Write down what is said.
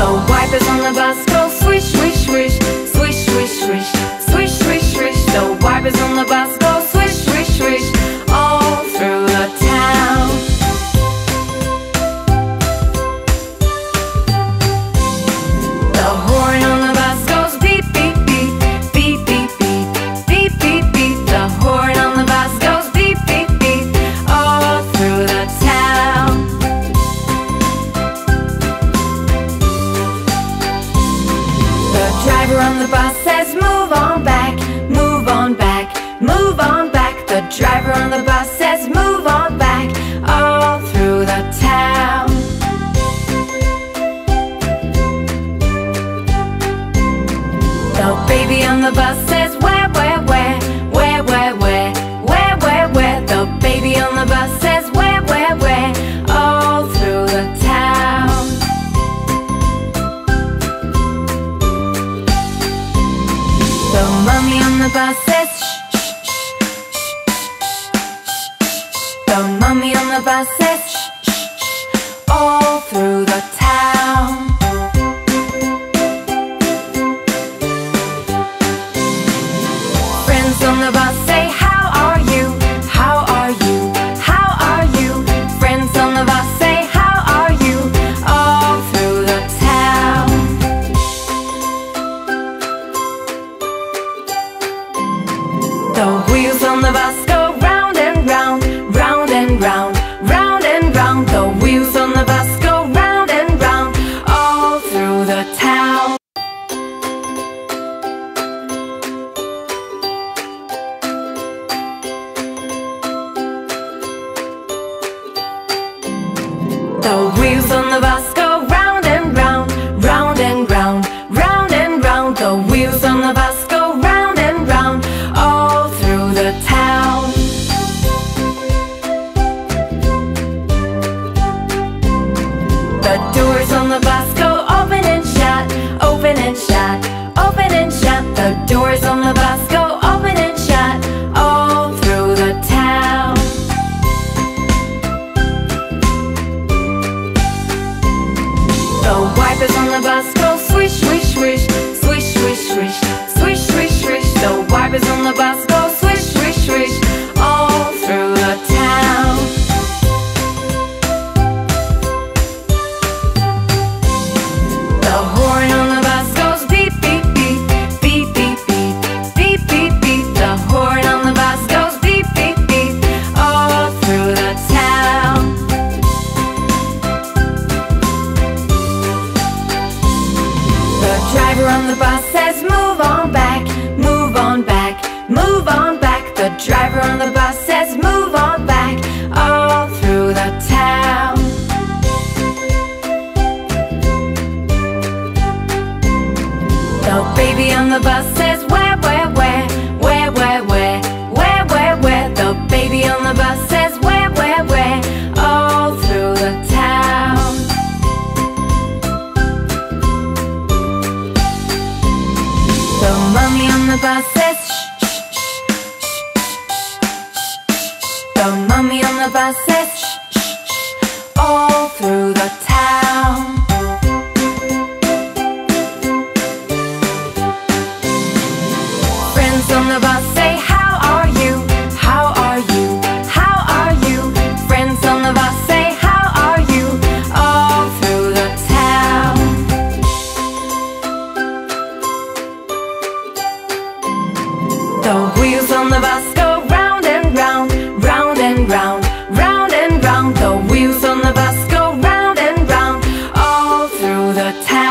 The wipers on the bus go swish, swish, swish, swish, swish, swish, swish, swish, swish. The wipers on the bus go swish, swish, swish, all through the town. The horn on the bus goes beep, beep, beep, beep, beep, beep, beep, beep, beep. The horn on the bus goes beep, beep, beep, all through the town. The driver on the bus says move on back, move on back, move on back. The driver on the bus says move on back, all through the town. The baby on the bus says where, where, where, where, where, where, where, where, where. The baby on the bus says where, where, where, all through the town. The mummy on the bus says shh, shh, shh, shh. The mummy on the bus says shh, shh, shh, all through the town. Friends on the bus say how are you, how are you, how are you. Friends on the bus say how are you, all through the town. The wheels on the bus go round and round, round and round, round and round. The wheels on the bus go round and round, all through the town. The wheels on the bus go round and round, round and round, round and round. The wheels on the bus go round and round, all through the town. The doors on the bus go open and shut, open and shut, open and shut. The doors on the bus go open and shut, all through the town. The wipers on the bus go swish, swish, swish, swish, swish, swish, swish, swish, swish. The wipers on the bus go swish, swish, swish, all through the town. The horn on the bus goes beep, beep, beep, beep, beep, beep, beep, beep, beep. The horn on the bus goes beep, beep, beep, all through the town. The driver on the bus says move on back, move on back, move on back. The driver on the bus says move on back, all through the town. The baby on the bus says where, where, where, where, where, where, where, where, where. The baby on the bus says where, where, where, all through the town. The mummy on the bus says shh, shh, shh, shh. The mummy on the bus says shh, shh, shh, all through the town. Friends on the bus say how are you, how are you, how are you. Friends on the bus say how are you, all through the town. The wheels on the bus go round and round, round and round, round and round. The wheels on the bus go round and round, all through the town.